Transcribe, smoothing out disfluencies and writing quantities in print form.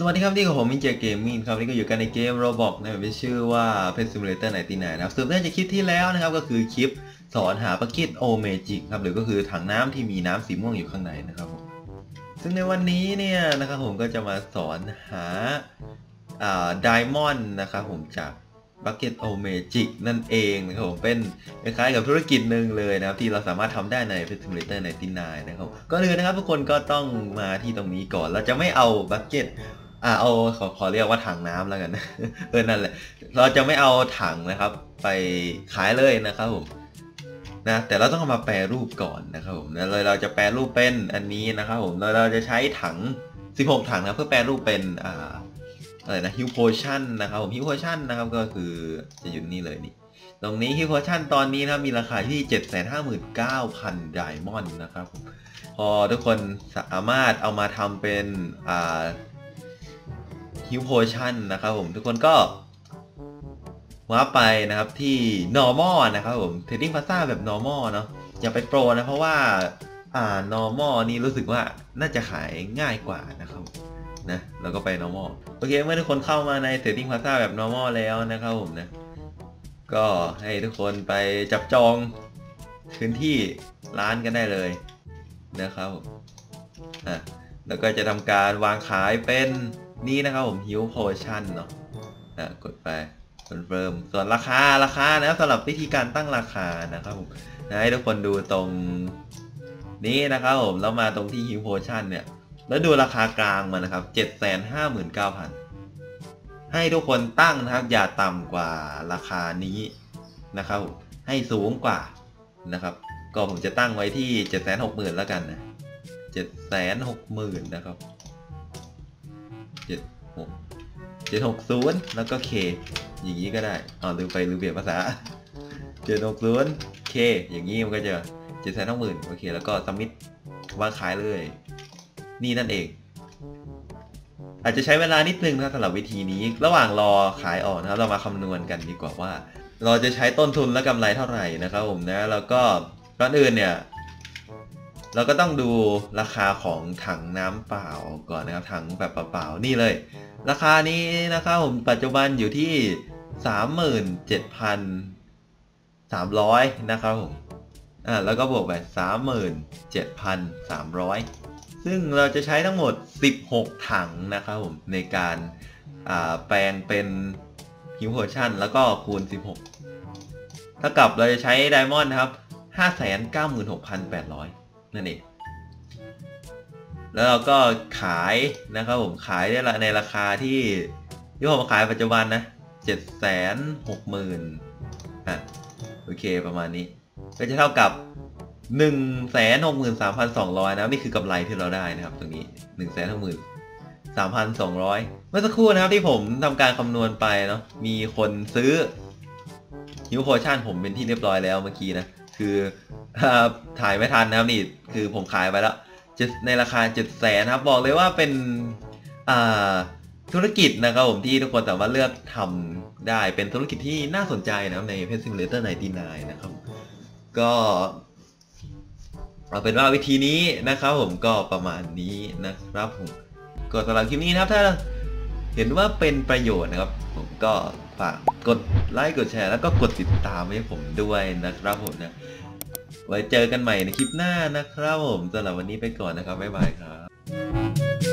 วัสดีครับที่กับผมมินเจเกมมิ่งครับนี่ก็อยู่กันในเกม Roblox นะครับที่ชื่อว่า Pet Simulator 99นะครับสืบเนื่องจากคลิปที่แล้วนะครับก็คือคลิปสอนหาบักเก็ตโอเมจิกครับหรือก็คือถังน้ำที่มีน้ำสีม่วงอยู่ข้างในนะครับผมซึ่งในวันนี้เนี่ยนะครับผมก็จะมาสอนหาไดมอนด์นะครับผมจากบักเก็ตโอเมจิกนั่นเองนะครับผมเป็นคล้ายๆกับธุรกิจหนึ่งเลยนะครับที่เราสามารถทำได้ใน Pet Simulator 99นะครับก็เลยนะครับทุกคนก็ต้องมาที่ตรงนี้ก่อนเราจะไม่เอาบักเก็ตเอาขอเรียกว่าถังน้ำแล้วกัน นั่นแหละเราจะไม่เอาถังนะครับไปขายเลยนะครับผมนะแต่เราต้องเอามาแปรรูปก่อนนะครับผมแล้วเราจะแปรรูปเป็นอันนี้นะครับผมเราจะใช้ถัง16ถังนะเพื่อแปรรูปเป็นอะไรนะฮิวโพชั่นนะครับผมฮิวโพชั่นนะครับก็คือจะอยู่นี่เลยนี่ตรงนี้ฮิวโพชั่นตอนนี้นะครับมีราคาที่ 759,000 ไดมอนด์นะครับพอทุกคนสามารถเอามาทำเป็นฮิวโพชั่นนะครับผมทุกคนก็ว้าไปนะครับที่ normal นะครับผม trading plaza แบบ normal เนาะอย่าไปโปรนะเพราะว่าnormal นี่รู้สึกว่าน่าจะขายง่ายกว่านะครับนะเราก็ไป normal โอเคเมื่อทุกคนเข้ามาใน trading plaza แบบ normal แล้วนะครับผมนะก็ให้ทุกคนไปจับจองพื้นที่ร้านกันได้เลยนะครับแล้วก็จะทำการวางขายเป็นนี่นะครับผมฮิวโพชั่นเนาะกดไปคอนเฟิร์มส่วนราคานะสำหรับวิธีการตั้งราคานะครับผมให้ทุกคนดูตรงนี้นะครับผมแล้วมาตรงที่ฮิวโพชั่นเนี่ยแล้วดูราคากลางมานะครับ 759,000 ให้ทุกคนตั้งนะครับอย่าต่ำกว่าราคานี้นะครับให้สูงกว่านะครับก็ผมจะตั้งไว้ที่ 760,000 แล้วกันนะ 760,000 นะครับ760แล้วก็ K อย่างนี้ก็ได้ลืมเปลี่ยนภาษา 760 K อย่างนี้มันก็จะ 760,000 โอเคแล้วก็สมิธวางขายเลยนี่นั่นเองอาจจะใช้เวลานิดนึงนะสำหรับวิธีนี้ระหว่างรอขายออกนะครับเรามาคำนวณกันดีกว่าว่าเราจะใช้ต้นทุนและกำไรเท่าไหร่นะครับผมนะแล้วก็ก่อนอื่นเนี่ยเราก็ต้องดูราคาของถังน้ำเปล่าก่อนนะครับถังแบบเปล่าๆนี่เลยราคานี้นะครับผมปัจจุบันอยู่ที่ 37,300 นะครับผมแล้วก็บวกไป 37,300 ซึ่งเราจะใช้ทั้งหมด16ถังนะครับผมในการแปลงเป็นฮิวโพชั่นแล้วก็คูณ16เท่ากับเราจะใช้ไดมอนด์นะครับ 596,800 นั่นเองแล้วเราก็ขายนะครับผมขายได้ในราคาที่ผมขายปัจจุบันนะ 760,000 โอเคประมาณนี้ก็จะเท่ากับ 163,200 นะนี่คือกำไรที่เราได้นะครับตรงนี้ 163,200 เมื่อสักครู่นะครับที่ผมทำการคำนวณไปเนาะมีคนซื้อฮิวโพชั่นผมเป็นที่เรียบร้อยแล้วเมื่อกี้นะคือถ่ายไม่ทันนะครับนี่คือผมขายไปแล้วในราคา 700,000 ครับบอกเลยว่าเป็นธุรกิจนะครับผมที่ทุกคนสามารถเลือกทำได้เป็นธุรกิจที่น่าสนใจนะใน Pet Simulator 99 นะครับก็เอาเป็นว่าวิธีนี้นะครับผมก็ประมาณนี้นะครับผมก็สำหรับคลิปนี้นะครับถ้าเห็นว่าเป็นประโยชน์นะครับผมก็ฝากกดไลค์กดแชร์แล้วก็กดติดตามให้ผมด้วยนะครับผมนะไว้เจอกันใหม่ในคลิปหน้านะครับผมสำหรับวันนี้ไปก่อนนะครับบ๊ายบายครับ